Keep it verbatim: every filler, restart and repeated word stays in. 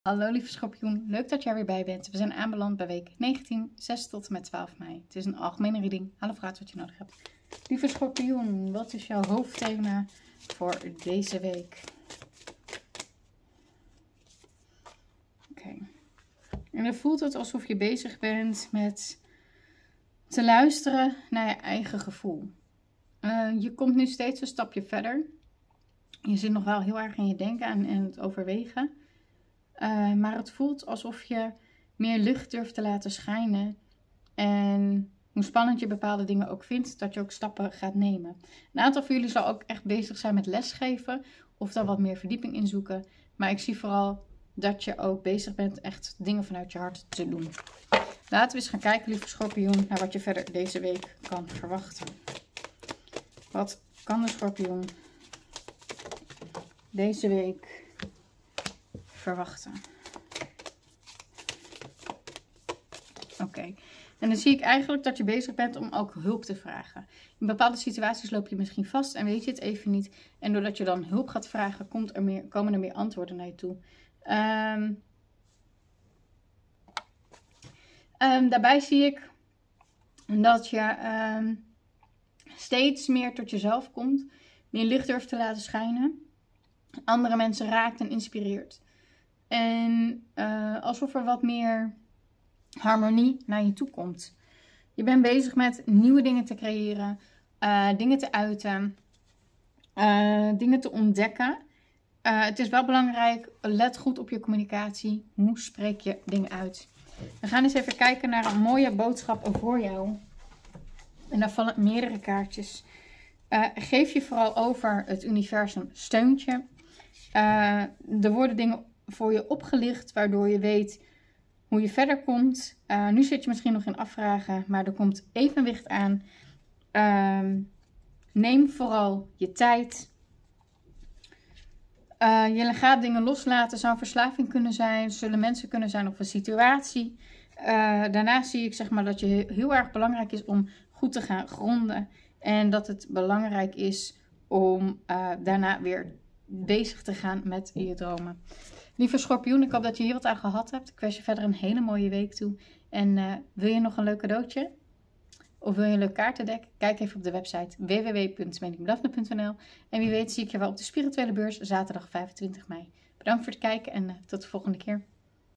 Hallo lieve schorpioen, leuk dat je er weer bij bent. We zijn aanbeland bij week negentien, zes tot en met twaalf mei. Het is een algemene reading, haal of raad wat je nodig hebt. Lieve schorpioen, wat is jouw hoofdthema voor deze week? Oké. Okay. En dan voelt het alsof je bezig bent met te luisteren naar je eigen gevoel. Uh, je komt nu steeds een stapje verder. Je zit nog wel heel erg in je denken en, en het overwegen. Uh, maar het voelt alsof je meer licht durft te laten schijnen. En hoe spannend je bepaalde dingen ook vindt, dat je ook stappen gaat nemen. Een aantal van jullie zal ook echt bezig zijn met lesgeven. Of daar wat meer verdieping in zoeken. Maar ik zie vooral dat je ook bezig bent echt dingen vanuit je hart te doen. Laten we eens gaan kijken, lieve schorpioen, naar wat je verder deze week kan verwachten. Wat kan de schorpioen deze week verwachten? Oké. Okay. En dan zie ik eigenlijk dat je bezig bent om ook hulp te vragen. In bepaalde situaties loop je misschien vast en weet je het even niet. En doordat je dan hulp gaat vragen, komt er meer, komen er meer antwoorden naar je toe. Um, um, daarbij zie ik dat je um, steeds meer tot jezelf komt. Meer licht durft te laten schijnen. Andere mensen raakt en inspireert. En uh, alsof er wat meer harmonie naar je toe komt. Je bent bezig met nieuwe dingen te creëren. Uh, dingen te uiten. Uh, dingen te ontdekken. Uh, het is wel belangrijk. Let goed op je communicatie. Hoe spreek je dingen uit? We gaan eens even kijken naar een mooie boodschap voor jou. En daar vallen meerdere kaartjes. Uh, geef je vooral over. Het universum steunt je. Uh, er worden dingen voor je opgelicht, waardoor je weet hoe je verder komt. Uh, nu zit je misschien nog in afvragen, maar er komt evenwicht aan. Uh, neem vooral je tijd. Uh, je gaat dingen loslaten. Zou een verslaving kunnen zijn, zullen mensen kunnen zijn of een situatie. Uh, daarna zie ik zeg maar dat je heel erg belangrijk is om goed te gaan gronden. En dat het belangrijk is om uh, daarna weer bezig te gaan met je dromen. Lieve schorpioen, ik hoop dat je hier wat aan gehad hebt. Ik wens je verder een hele mooie week toe. En uh, wil je nog een leuk cadeautje? Of wil je een leuk kaartendek? Kijk even op de website w w w punt medicumdaphne punt n l. En wie weet zie ik je wel op de spirituele beurs zaterdag vijfentwintig mei. Bedankt voor het kijken en uh, tot de volgende keer.